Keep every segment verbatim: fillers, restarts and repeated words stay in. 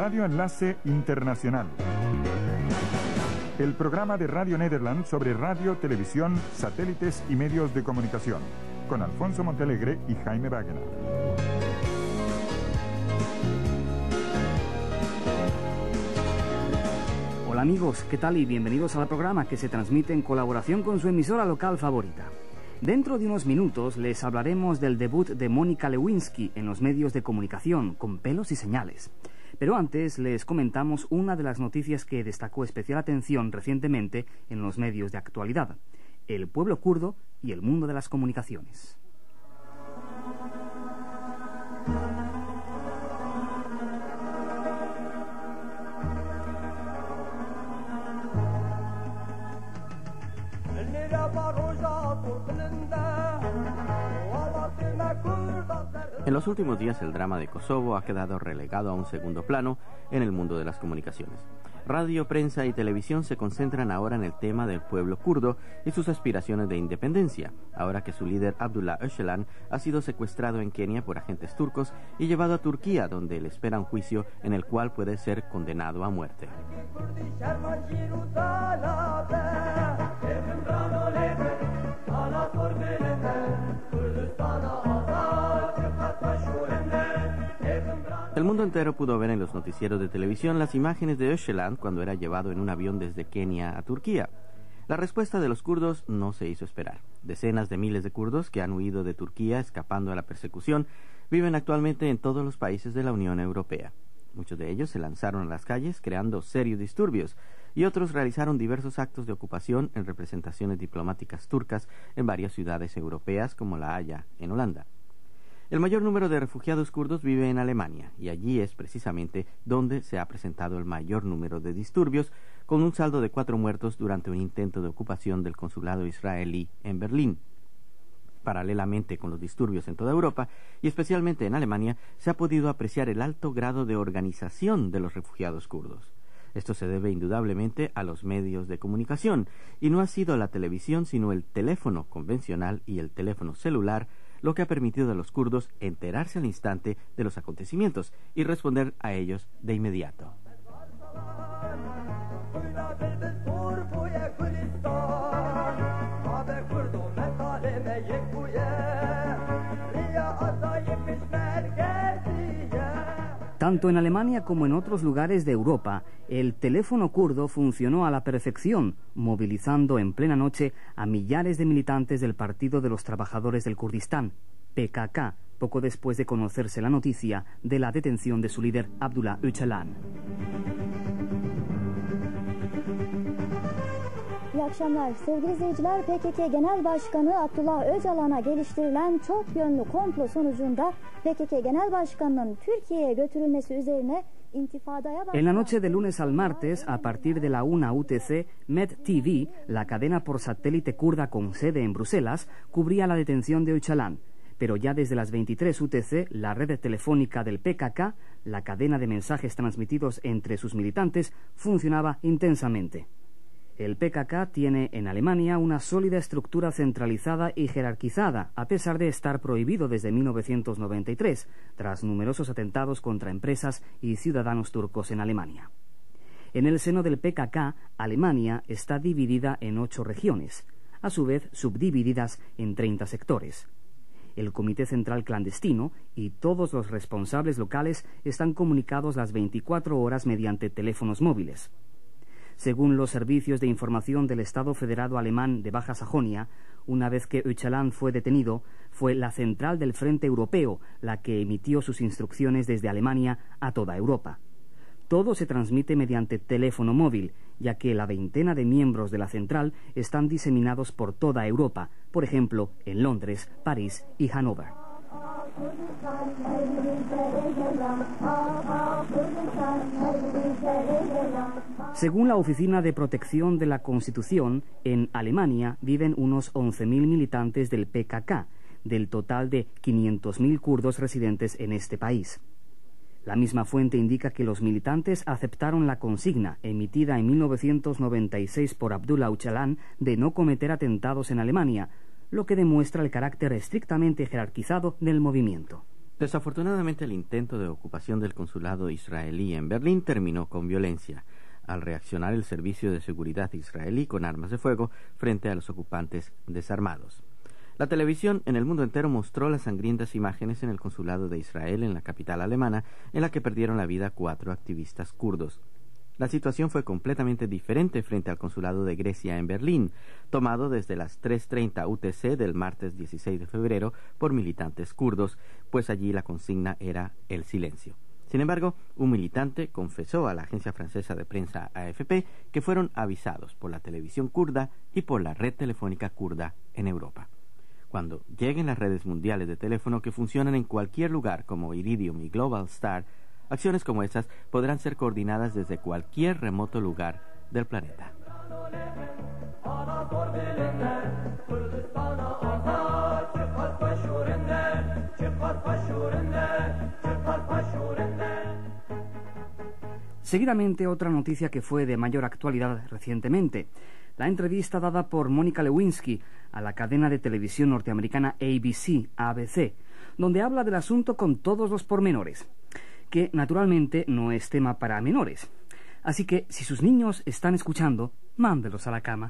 Radio Enlace Internacional. El programa de Radio Nederland sobre radio, televisión, satélites y medios de comunicación, con Alfonso Montealegre y Jaime Wagner. Hola amigos, ¿qué tal? Y bienvenidos al programa que se transmite en colaboración con su emisora local favorita. Dentro de unos minutos les hablaremos del debut de Mónica Lewinsky en los medios de comunicación, con pelos y señales. Pero antes les comentamos una de las noticias que destacó especial atención recientemente en los medios de actualidad: el pueblo kurdo y el mundo de las comunicaciones. En los últimos días el drama de Kosovo ha quedado relegado a un segundo plano en el mundo de las comunicaciones. Radio, prensa y televisión se concentran ahora en el tema del pueblo kurdo y sus aspiraciones de independencia, ahora que su líder Abdullah Öcalan ha sido secuestrado en Kenia por agentes turcos y llevado a Turquía, donde le espera un juicio en el cual puede ser condenado a muerte. El mundo entero pudo ver en los noticieros de televisión las imágenes de Öcalan cuando era llevado en un avión desde Kenia a Turquía. La respuesta de los kurdos no se hizo esperar. Decenas de miles de kurdos que han huido de Turquía escapando a la persecución viven actualmente en todos los países de la Unión Europea. Muchos de ellos se lanzaron a las calles creando serios disturbios y otros realizaron diversos actos de ocupación en representaciones diplomáticas turcas en varias ciudades europeas como La Haya, en Holanda. El mayor número de refugiados kurdos vive en Alemania, y allí es precisamente donde se ha presentado el mayor número de disturbios, con un saldo de cuatro muertos durante un intento de ocupación del consulado israelí en Berlín. Paralelamente con los disturbios en toda Europa, y especialmente en Alemania, se ha podido apreciar el alto grado de organización de los refugiados kurdos. Esto se debe indudablemente a los medios de comunicación, y no ha sido la televisión sino el teléfono convencional y el teléfono celular lo que ha permitido a los kurdos enterarse al instante de los acontecimientos y responder a ellos de inmediato. Tanto en Alemania como en otros lugares de Europa, el teléfono kurdo funcionó a la perfección, movilizando en plena noche a millares de militantes del Partido de los Trabajadores del Kurdistán, P K K, poco después de conocerse la noticia de la detención de su líder Abdullah Öcalan. İyi akşamlar sevgili izleyiciler. P K K Genel Başkanı Abdullah Öcalan'a geliştirilen çok yönlü komplo sonucunda P K K Genel Başkanı'nın Türkiye'ye götürülmesi üzerine intifadaya başlayan... En la noche de lunes al martes, a partir de la una U T C, Med T V, la cadena por satélite kurda con sede en Bruselas, cubría la detención de Öcalan. Pero ya desde las veintitrés U T C, la red telefónica del P K K, la cadena de mensajes transmitidos entre sus militantes, funcionaba intensamente. El P K K tiene en Alemania una sólida estructura centralizada y jerarquizada, a pesar de estar prohibido desde mil novecientos noventa y tres, tras numerosos atentados contra empresas y ciudadanos turcos en Alemania. En el seno del P K K, Alemania está dividida en ocho regiones, a su vez subdivididas en treinta sectores. El Comité Central Clandestino y todos los responsables locales están comunicados las veinticuatro horas mediante teléfonos móviles. Según los servicios de información del Estado Federado Alemán de Baja Sajonia, una vez que Öcalan fue detenido, fue la central del Frente Europeo la que emitió sus instrucciones desde Alemania a toda Europa. Todo se transmite mediante teléfono móvil, ya que la veintena de miembros de la central están diseminados por toda Europa, por ejemplo, en Londres, París y Hannover. Según la Oficina de Protección de la Constitución, en Alemania viven unos once mil militantes del P K K, del total de quinientos mil kurdos residentes en este país. La misma fuente indica que los militantes aceptaron la consigna emitida en mil novecientos noventa y seis por Abdullah Öcalan de no cometer atentados en Alemania, lo que demuestra el carácter estrictamente jerarquizado del movimiento. Desafortunadamente, el intento de ocupación del consulado israelí en Berlín terminó con violencia, al reaccionar el servicio de seguridad israelí con armas de fuego frente a los ocupantes desarmados. La televisión en el mundo entero mostró las sangrientas imágenes en el consulado de Israel en la capital alemana, en la que perdieron la vida cuatro activistas kurdos. La situación fue completamente diferente frente al consulado de Grecia en Berlín, tomado desde las tres treinta U T C del martes dieciséis de febrero por militantes kurdos, pues allí la consigna era el silencio. Sin embargo, un militante confesó a la agencia francesa de prensa A F P que fueron avisados por la televisión kurda y por la red telefónica kurda en Europa. Cuando lleguen las redes mundiales de teléfono que funcionan en cualquier lugar como Iridium y Global Star, acciones como estas podrán ser coordinadas desde cualquier remoto lugar del planeta. Seguidamente, otra noticia que fue de mayor actualidad recientemente: la entrevista dada por Mónica Lewinsky a la cadena de televisión norteamericana A B C, A B C, donde habla del asunto con todos los pormenores, que naturalmente no es tema para menores. Así que, si sus niños están escuchando, mándelos a la cama.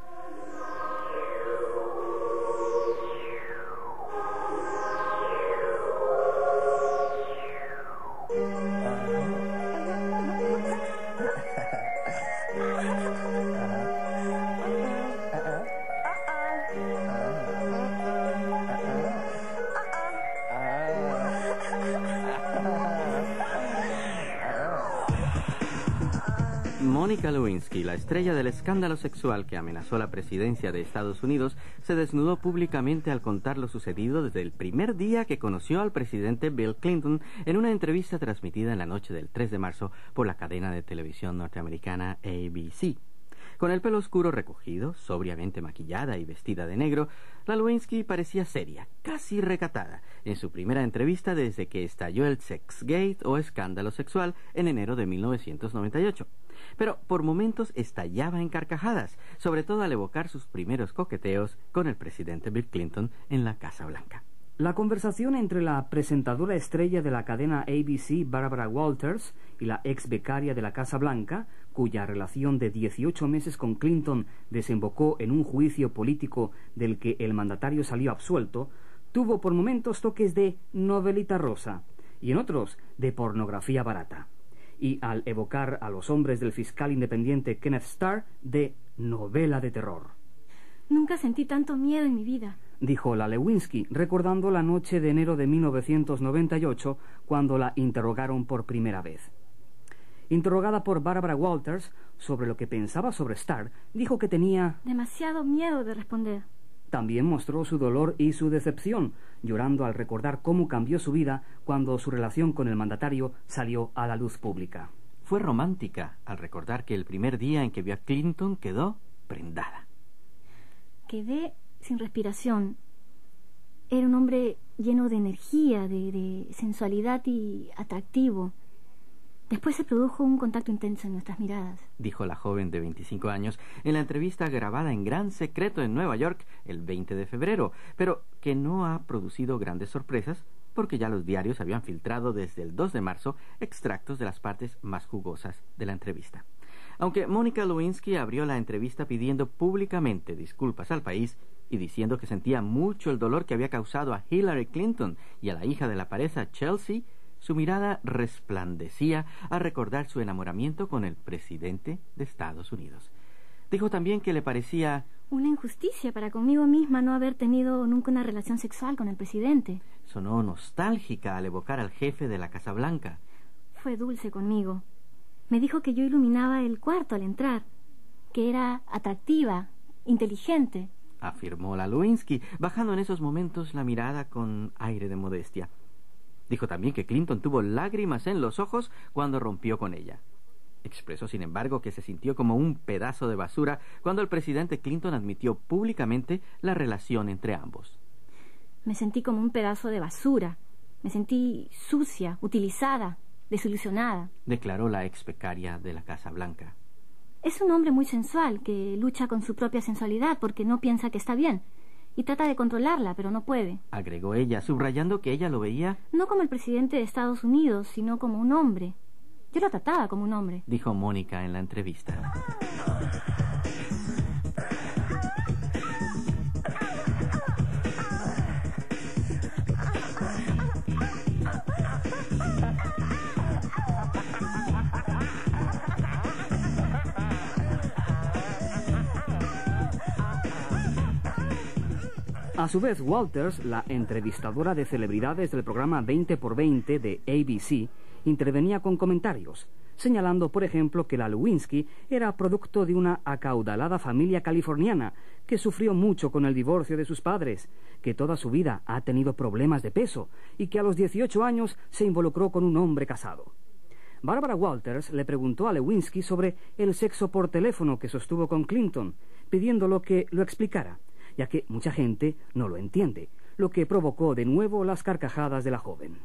Mónica Lewinsky, la estrella del escándalo sexual que amenazó la presidencia de Estados Unidos, se desnudó públicamente al contar lo sucedido desde el primer día que conoció al presidente Bill Clinton en una entrevista transmitida en la noche del tres de marzo por la cadena de televisión norteamericana A B C. Con el pelo oscuro recogido, sobriamente maquillada y vestida de negro, la Lewinsky parecía seria, casi recatada, en su primera entrevista desde que estalló el Sexgate o escándalo sexual en enero de mil novecientos noventa y ocho. Pero por momentos estallaba en carcajadas, sobre todo al evocar sus primeros coqueteos con el presidente Bill Clinton en la Casa Blanca. La conversación entre la presentadora estrella de la cadena A B C, Barbara Walters, y la ex becaria de la Casa Blanca, cuya relación de dieciocho meses con Clinton desembocó en un juicio político del que el mandatario salió absuelto, tuvo por momentos toques de novelita rosa y en otros de pornografía barata, y al evocar a los hombres del fiscal independiente Kenneth Starr, de novela de terror. Nunca sentí tanto miedo en mi vida, dijo la Lewinsky, recordando la noche de enero de mil novecientos noventa y ocho, cuando la interrogaron por primera vez. Interrogada por Barbara Walters sobre lo que pensaba sobre Starr, dijo que tenía demasiado miedo de responder. También mostró su dolor y su decepción, llorando al recordar cómo cambió su vida cuando su relación con el mandatario salió a la luz pública. Fue romántica al recordar que el primer día en que vio a Clinton quedó prendada. Quedé sin respiración. Era un hombre lleno de energía, de, de sensualidad y atractivo. Después se produjo un contacto intenso en nuestras miradas, dijo la joven de veinticinco años en la entrevista grabada en gran secreto en Nueva York el veinte de febrero, pero que no ha producido grandes sorpresas porque ya los diarios habían filtrado desde el dos de marzo extractos de las partes más jugosas de la entrevista. Aunque Mónica Lewinsky abrió la entrevista pidiendo públicamente disculpas al país y diciendo que sentía mucho el dolor que había causado a Hillary Clinton y a la hija de la pareja, Chelsea, su mirada resplandecía al recordar su enamoramiento con el presidente de Estados Unidos. Dijo también que le parecía una injusticia para conmigo misma no haber tenido nunca una relación sexual con el presidente. Sonó nostálgica al evocar al jefe de la Casa Blanca. Fue dulce conmigo. Me dijo que yo iluminaba el cuarto al entrar, que era atractiva, inteligente, afirmó la Lewinsky, bajando en esos momentos la mirada con aire de modestia. Dijo también que Clinton tuvo lágrimas en los ojos cuando rompió con ella. Expresó, sin embargo, que se sintió como un pedazo de basura cuando el presidente Clinton admitió públicamente la relación entre ambos. Me sentí como un pedazo de basura. Me sentí sucia, utilizada, desilusionada, declaró la ex becaria de la Casa Blanca. Es un hombre muy sensual que lucha con su propia sensualidad porque no piensa que está bien. y trata de controlarla, pero no puede. Agregó ella, subrayando que ella lo veía... No como el presidente de Estados Unidos, sino como un hombre. Yo lo trataba como un hombre, dijo Mónica en la entrevista. A su vez, Walters, la entrevistadora de celebridades del programa veinte por veinte de A B C, intervenía con comentarios, señalando, por ejemplo, que la Lewinsky era producto de una acaudalada familia californiana que sufrió mucho con el divorcio de sus padres, que toda su vida ha tenido problemas de peso y que a los dieciocho años se involucró con un hombre casado. Barbara Walters le preguntó a Lewinsky sobre el sexo por teléfono que sostuvo con Clinton, pidiéndolo que lo explicara, ya que mucha gente no lo entiende, lo que provocó de nuevo las carcajadas de la joven.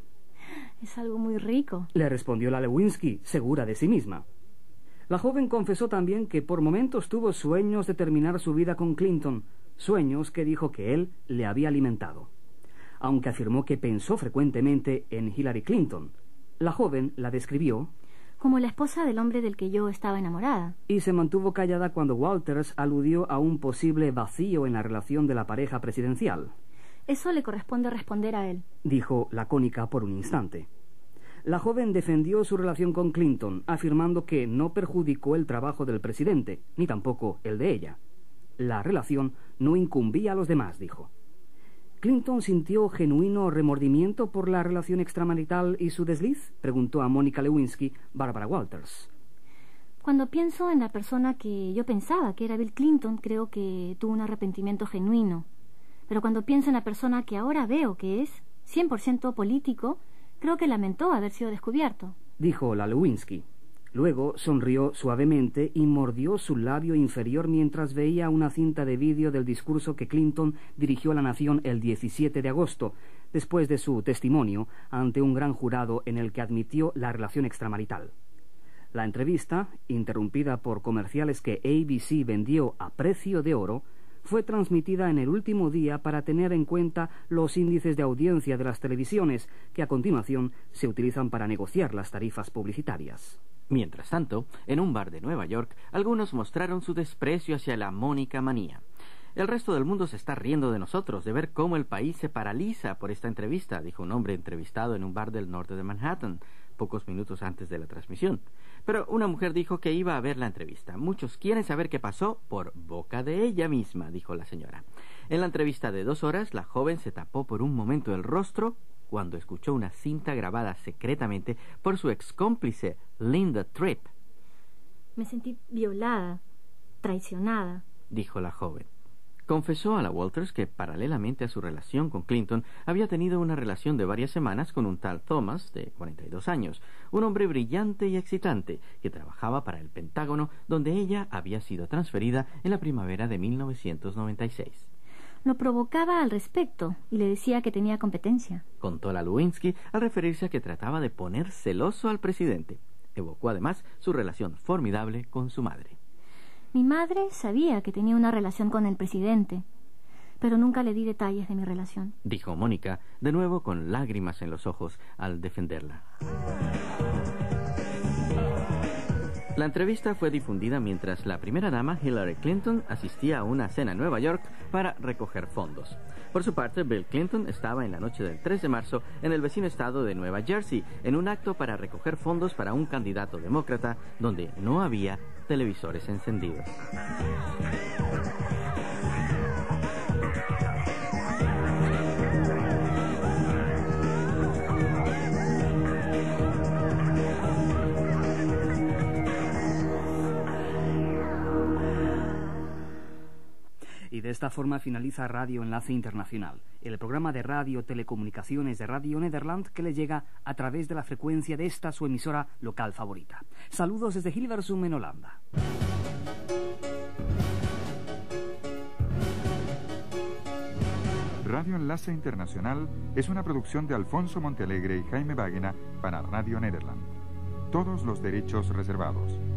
Es algo muy rico, le respondió la Lewinsky, segura de sí misma. La joven confesó también que por momentos tuvo sueños de terminar su vida con Clinton, sueños que dijo que él le había alimentado. Aunque afirmó que pensó frecuentemente en Hillary Clinton, la joven la describió como la esposa del hombre del que yo estaba enamorada. Y se mantuvo callada cuando Walters aludió a un posible vacío en la relación de la pareja presidencial. Eso le corresponde responder a él, dijo lacónica por un instante. La joven defendió su relación con Clinton, afirmando que no perjudicó el trabajo del presidente, ni tampoco el de ella. La relación no incumbía a los demás, dijo. ¿Clinton sintió genuino remordimiento por la relación extramarital y su desliz?, preguntó a Mónica Lewinsky Barbara Walters. Cuando pienso en la persona que yo pensaba que era Bill Clinton, creo que tuvo un arrepentimiento genuino. Pero cuando pienso en la persona que ahora veo que es cien por ciento político, creo que lamentó haber sido descubierto, dijo la Lewinsky. Luego sonrió suavemente y mordió su labio inferior mientras veía una cinta de vídeo del discurso que Clinton dirigió a la nación el diecisiete de agosto, después de su testimonio ante un gran jurado en el que admitió la relación extramarital. La entrevista, interrumpida por comerciales que A B C vendió a precio de oro, fue transmitida en el último día para tener en cuenta los índices de audiencia de las televisiones, que a continuación se utilizan para negociar las tarifas publicitarias. Mientras tanto, en un bar de Nueva York, algunos mostraron su desprecio hacia la Mónica manía. El resto del mundo se está riendo de nosotros, de ver cómo el país se paraliza por esta entrevista, dijo un hombre entrevistado en un bar del norte de Manhattan, pocos minutos antes de la transmisión. Pero una mujer dijo que iba a ver la entrevista. Muchos quieren saber qué pasó por boca de ella misma, dijo la señora. En la entrevista de dos horas, la joven se tapó por un momento el rostro cuando escuchó una cinta grabada secretamente por su ex cómplice, Linda Tripp. Me sentí violada, traicionada, dijo la joven. Confesó a la Walters que, paralelamente a su relación con Clinton, había tenido una relación de varias semanas con un tal Thomas, de cuarenta y dos años, un hombre brillante y excitante, que trabajaba para el Pentágono, donde ella había sido transferida en la primavera de mil novecientos noventa y seis. Lo provocaba al respecto y le decía que tenía competencia, contó la Lewinsky al referirse a que trataba de poner celoso al presidente. Evocó además su relación formidable con su madre. Mi madre sabía que tenía una relación con el presidente, pero nunca le di detalles de mi relación, dijo Mónica, de nuevo con lágrimas en los ojos al defenderla. La entrevista fue difundida mientras la primera dama, Hillary Clinton, asistía a una cena en Nueva York para recoger fondos. Por su parte, Bill Clinton estaba en la noche del tres de marzo en el vecino estado de Nueva Jersey, en un acto para recoger fondos para un candidato demócrata donde no había televisores encendidos. Y de esta forma finaliza Radio Enlace Internacional, el programa de radio telecomunicaciones de Radio Nederland que le llega a través de la frecuencia de esta su emisora local favorita. Saludos desde Hilversum en Holanda. Radio Enlace Internacional es una producción de Alfonso Montealegre y Jaime Báguena para Radio Nederland. Todos los derechos reservados.